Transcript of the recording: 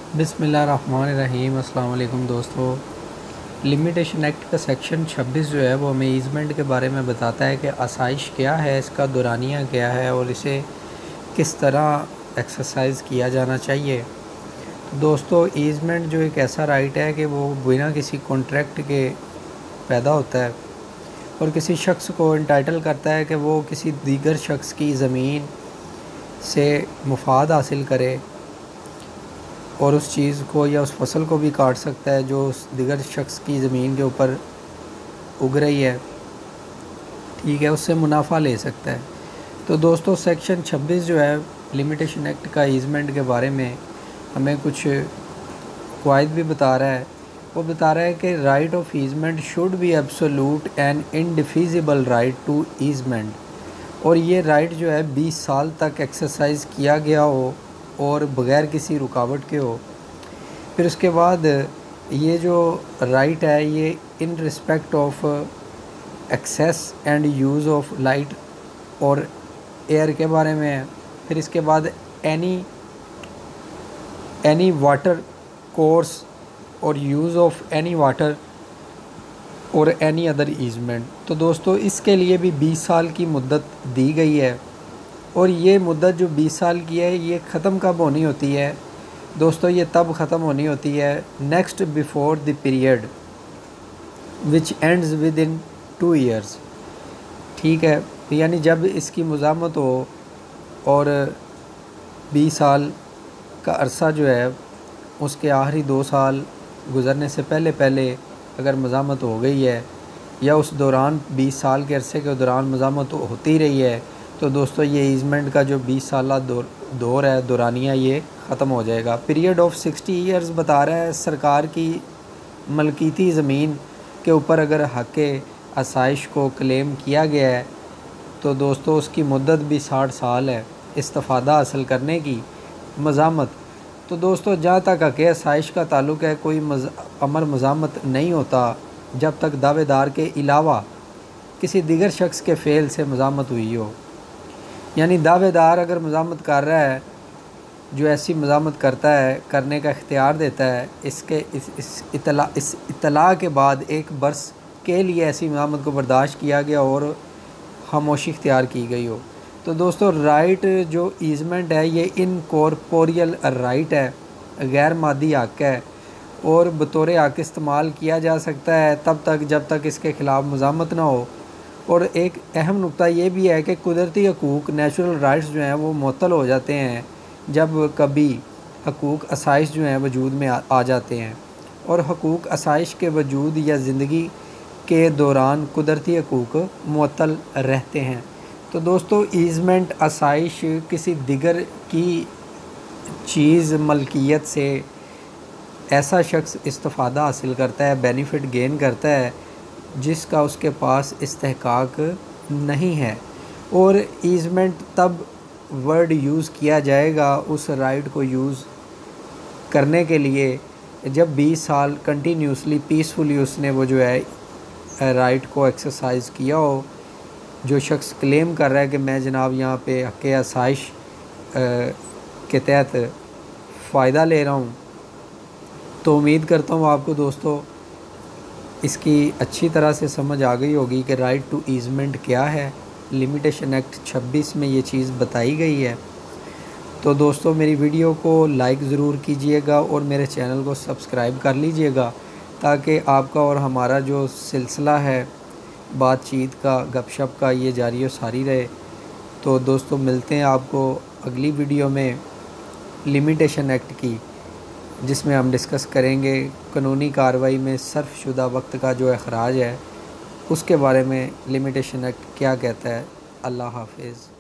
बिस्मिल्लाहिर्रहमानिर्रहीम। अस्सलाम वालेकुम दोस्तों। लिमिटेशन एक्ट का सेक्शन 26 जो है वो हमें ईज़मेंट के बारे में बताता है कि आसाइश क्या है, इसका दुरानिया क्या है और इसे किस तरह एक्सरसाइज किया जाना चाहिए। तो दोस्तों, ईज़मेंट जो एक ऐसा राइट है कि वो बिना किसी कॉन्ट्रैक्ट के पैदा होता है और किसी शख्स को इंटाइटल करता है कि वो किसी दीगर शख्स की ज़मीन से मुफाद हासिल करे और उस चीज़ को या उस फसल को भी काट सकता है जो उस दिगर शख्स की ज़मीन के ऊपर उग रही है, ठीक है, उससे मुनाफा ले सकता है। तो दोस्तों, सेक्शन 26 जो है लिमिटेशन एक्ट का ईज़मेंट के बारे में हमें कुछ क़वाइद भी बता रहा है। वो बता रहा है कि right of easement should be absolute and indefeasible right to easement, और ये राइट जो है 20 साल तक एक्सरसाइज किया गया हो और बग़ैर किसी रुकावट के हो। फिर उसके बाद ये जो राइट है ये in respect of access and use of light और एयर के बारे में है। फिर इसके बाद एनी वाटर कोर्स और यूज़ ऑफ एनी वाटर और एनी अदर ईज़मेंट। तो दोस्तों, इसके लिए भी 20 साल की मुद्दत दी गई है और ये मुद्दत जो 20 साल की है ये ख़त्म कब होनी होती है दोस्तों? ये तब ख़त्म होनी होती है next before the period which ends within 2 years, ठीक है। यानी जब इसकी मज़ामत हो और 20 साल का अरसा जो है उसके आखिरी 2 साल गुज़रने से पहले अगर मज़ामत हो गई है या उस दौरान 20 साल के अरसे के दौरान मज़ामत होती रही है, तो दोस्तों ये ईज़मेंट का जो 20 साल दौर है दुरानिया ये ख़त्म हो जाएगा। पीरियड ऑफ 60 ईयर्स बता रहा है सरकार की मलकीती ज़मीन के ऊपर अगर हक़ आसाइश को क्लेम किया गया है तो दोस्तों उसकी मुद्दत भी 60 साल है इस्तिफ़ादा हासिल करने की मज़ामत। तो दोस्तों, जहाँ तक हक़ आसाइश का ताल्लुक़ है कोई अमर मज़ामत नहीं होता जब तक दावेदार के अलावा किसी दिगर शख्स के फ़ेल से मज़ामत हुई हो। यानी दावेदार अगर मज़ामत कर रहा है, जो ऐसी मज़ामत करता है करने का इख्तियार देता है, इस इत्तला के बाद 1 बरस के लिए ऐसी मज़ामत को बर्दाश्त किया गया और खामोशी इख्तियार की गई हो। तो दोस्तों, राइट जो ईज़मेंट है ये इनकॉर्पोरियल राइट है, गैर मादी हक़ है और बतौर हक़ इस्तेमाल किया जा सकता है तब तक जब तक इसके ख़िलाफ़ मज़ामत ना हो। और एक अहम नुक्ता ये भी है कि कुदरती हकूक़ नेचुरल राइट्स जो हैं वो मुअत्तल हो जाते हैं जब कभी हकूक़ आसाइश जो हैं वजूद में आ जाते हैं, और हकूक़ आसाइश के वजूद या ज़िंदगी के दौरान कुदरती हकूक़ मुअत्तल रहते हैं। तो दोस्तों, ईज़मेंट आसाइश किसी दिगर की चीज़ मलकियत से ऐसा शख्स इस्तिफ़ादा हासिल करता है, बेनिफिट गेन करता है जिसका उसके पास इस्तेहकाक नहीं है, और ईज़मेंट तब वर्ड यूज़ किया जाएगा उस राइट को यूज़ करने के लिए जब 20 साल कंटिन्यूसली पीसफुली उसने वो जो है राइट को एक्सरसाइज किया हो। जो शख्स क्लेम कर रहा है कि मैं जनाब यहाँ पे हक़ आसाइश के तहत फ़ायदा ले रहा हूँ, तो उम्मीद करता हूँ आपको दोस्तों इसकी अच्छी तरह से समझ आ गई होगी कि राइट टू ईज़मेंट क्या है। लिमिटेशन एक्ट 26 में ये चीज़ बताई गई है। तो दोस्तों, मेरी वीडियो को लाइक ज़रूर कीजिएगा और मेरे चैनल को सब्सक्राइब कर लीजिएगा ताकि आपका और हमारा जो सिलसिला है बातचीत का, गपशप का, ये जारी और सारी रहे। तो दोस्तों, मिलते हैं आपको अगली वीडियो में लिमिटेशन एक्ट की, जिसमें हम डिस्कस करेंगे कानूनी कार्रवाई में सर्फ़शुदा वक्त का जो अखराज है उसके बारे में लिमिटेशन एक्ट क्या कहता है। अल्लाह हाफिज़।